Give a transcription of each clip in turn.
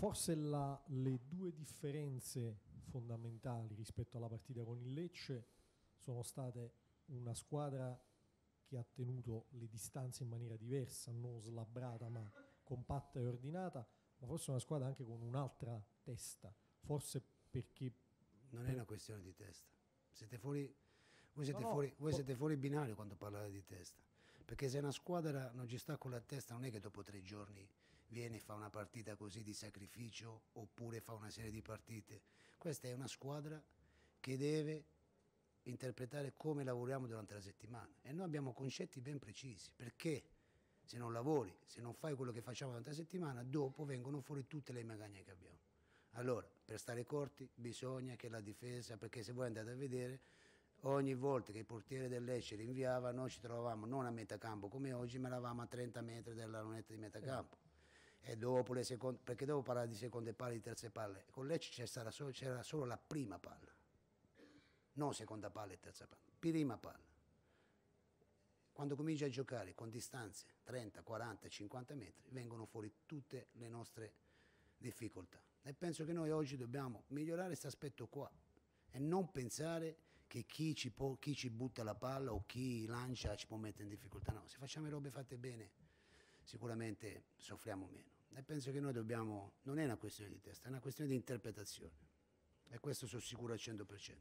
Forse le due differenze fondamentali rispetto alla partita con il Lecce sono state una squadra che ha tenuto le distanze in maniera diversa, non slabbrata ma compatta e ordinata, ma forse una squadra anche con un'altra testa, forse perché... Non è una questione di testa, siete fuori, voi No, siete fuori binario quando parlate di testa, perché se una squadra non ci sta con la testa non è che dopo 3 giorni viene e fa una partita così di sacrificio oppure fa una serie di partite. Questa è una squadra che deve interpretare come lavoriamo durante la settimana e noi abbiamo concetti ben precisi, perché se non lavori, se non fai quello che facciamo durante la settimana, dopo vengono fuori tutte le magagne che abbiamo. Allora, per stare corti bisogna che la difesa, perché se voi andate a vedere, ogni volta che il portiere del Lecce rinviava, noi ci trovavamo non a metà campo come oggi, ma eravamo a 30 metri dalla lunetta di metà campo. E dopo le seconde, perché devo parlare di seconde palle e di terze palle, con Lecce c'era solo la prima palla, non seconda palla e terza palla, prima palla. Quando cominci a giocare con distanze 30, 40, 50 metri vengono fuori tutte le nostre difficoltà e penso che noi oggi dobbiamo migliorare questo aspetto qua e non pensare che chi ci butta la palla o chi lancia ci può mettere in difficoltà. No, se facciamo le robe fatte bene sicuramente soffriamo meno e penso che noi dobbiamo, non è una questione di testa, è una questione di interpretazione e questo sono sicuro al 100%.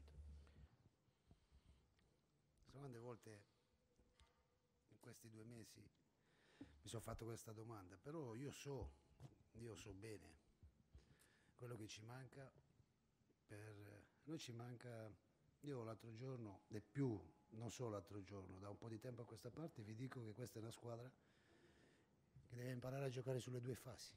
Quante volte in questi 2 mesi mi sono fatto questa domanda, però io so bene quello che ci manca, noi ci manca, io l'altro giorno, e più, non solo l'altro giorno, da un po' di tempo a questa parte vi dico che questa è una squadra che deve imparare a giocare sulle due fasi.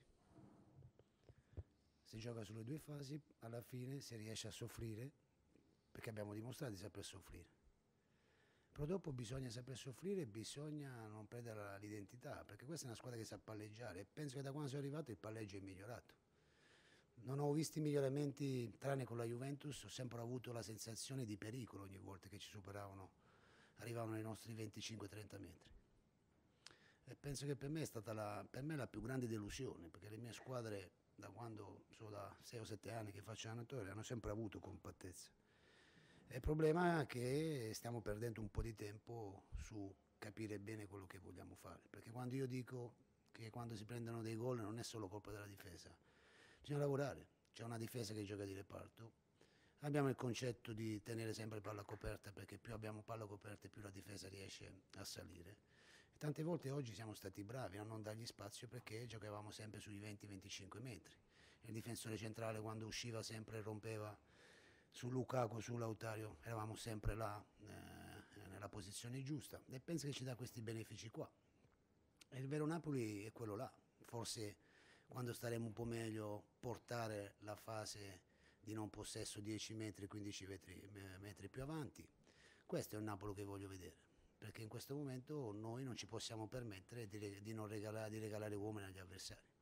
Se gioca sulle due fasi, alla fine si riesce a soffrire, perché abbiamo dimostrato di saper soffrire. Però dopo bisogna saper soffrire e bisogna non perdere l'identità, perché questa è una squadra che sa palleggiare e penso che da quando sono arrivato il palleggio è migliorato. Non ho visto miglioramenti, tranne con la Juventus, ho sempre avuto la sensazione di pericolo ogni volta che ci superavano, arrivavano ai nostri 25-30 metri. E penso che per me è stata la più grande delusione, perché le mie squadre, da quando sono da 6 o 7 anni che faccio allenatore, hanno sempre avuto compattezza. Il problema è che stiamo perdendo un po' di tempo su capire bene quello che vogliamo fare, perché quando io dico che quando si prendono dei gol non è solo colpa della difesa, bisogna lavorare, c'è una difesa che gioca di reparto, abbiamo il concetto di tenere sempre palla coperta, perché più abbiamo palla coperta più la difesa riesce a salire. E tante volte oggi siamo stati bravi a non dargli spazio perché giocavamo sempre sui 20-25 metri, il difensore centrale quando usciva sempre rompeva su Lukaku, su Lautario, eravamo sempre là nella posizione giusta e penso che ci dà questi benefici qua. E il vero Napoli è quello là, forse quando staremo un po' meglio portare la fase di non possesso 10 metri, 15 metri più avanti. Questo è il Napoli che voglio vedere, perché in questo momento noi non ci possiamo permettere di regalare uomini agli avversari.